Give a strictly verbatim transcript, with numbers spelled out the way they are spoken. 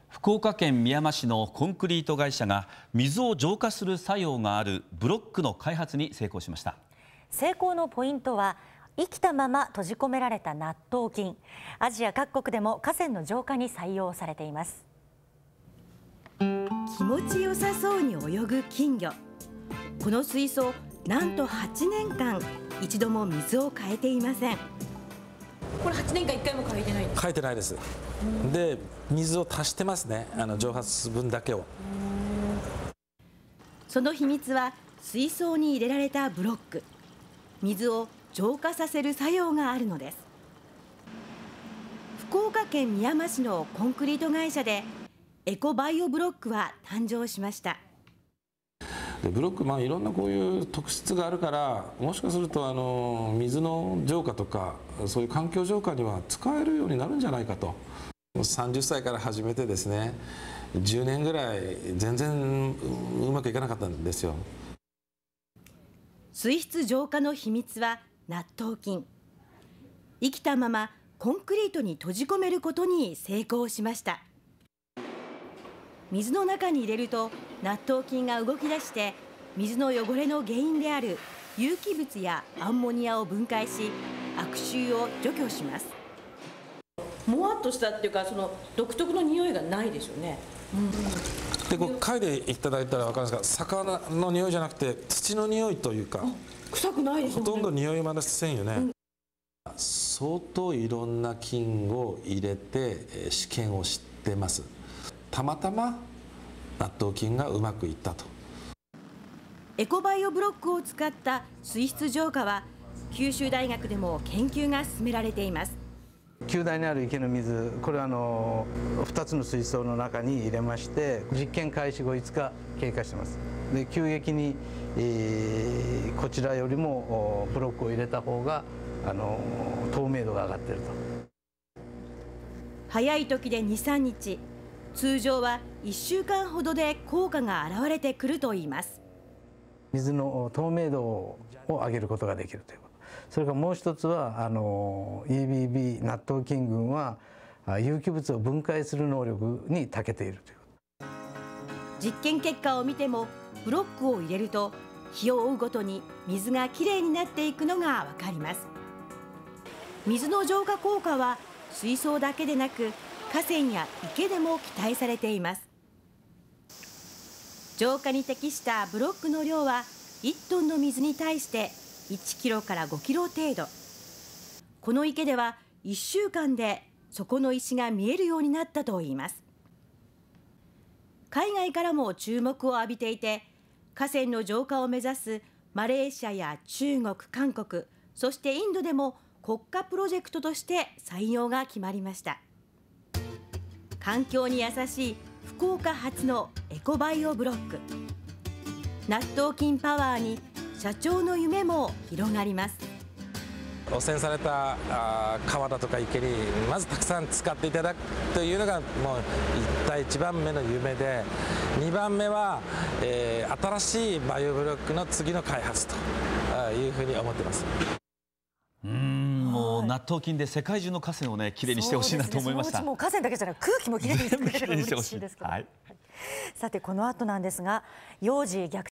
福岡県みやま市のコンクリート会社が水を浄化する作用があるブロックの開発に成功しました。 成功のポイントは生きたまま閉じ込められた納豆菌。アジア各国でも河川の浄化に採用されています。 気持ちよさそうに泳ぐ金魚。この水槽、なんとはちねんかん一度も水を変えていません。 これはちねんかんいっかいも変えてないんですか？ 変えてないです。で、水を足してますね。あの蒸発分だけを。 その秘密は水槽に入れられたブロック。水を浄化させる作用があるのです。福岡県みやま市のコンクリート会社でエコバイオブロックは誕生しました。 でブロック、まあ、いろんなこういう特質があるから、もしかするとあの水の浄化とかそういう環境浄化には使えるようになるんじゃないかと。さんじゅっさいから始めてですね、じゅうねんぐらい全然うまくいかなかったんですよ。 水質浄化の秘密は納豆菌。生きたままコンクリートに閉じ込めることに成功しました。水の中に入れると納豆菌が動き出して水の汚れの原因である有機物やアンモニアを分解し悪臭を除去します。 もわっとしたっていうか、その独特の匂いがないでしょうね。うん、 でこう嗅いでいただいたら分かるんですが、魚の匂いじゃなくて土の匂いというか、 臭くないでしょうね。 ほとんど匂いまでせんよね。うん、相当いろんな菌を入れて試験をしてます。たまたま納豆菌がうまくいったと。 エコバイオブロックを使った水質浄化は九州大学でも研究が進められています。 きゅうだいにある池の水、これはあのふたつの水槽の中に入れまして、実験開始後いつか経過してます。で急激に、えー、こちらよりもブロックを入れた方があの透明度が上がっていると。 早い時でに、さんにち、通常はいっしゅうかんほどで効果が現れてくるといいます。 水の透明度を上げることができるということ。それからもう一つはあの イービービー 納豆菌群は有機物を分解する能力に長けているということ。 実験結果を見てもブロックを入れると日を追うごとに水がきれいになっていくのが分かります。水の浄化効果は水槽だけでなく河川や池でも期待されています。浄化に適したブロックの量はいちトンの水に対していちキロからごキロ程度。この池ではいっしゅうかんで底の石が見えるようになったといいます。海外からも注目を浴びていて、河川の浄化を目指すマレーシアや中国、韓国、そしてインドでも国家プロジェクトとして採用が決まりました。環境に優しい福岡発のエコバイオブロック。納豆菌パワーに社長の夢も広がります。 汚染されたあ川だとか池にまずたくさん使っていただくというのがもう一体一番目の夢で、にばんめは、えー、新しいバイオブロックの次の開発というふうに思ってます。 うーん、もう納豆菌で世界中の河川をね、きれいにしてほしいなと思いました。 そのうちもう河川だけじゃなく空気もきれいにしてくれれば嬉しいですけど。はい、さてこの後なんですが、幼児虐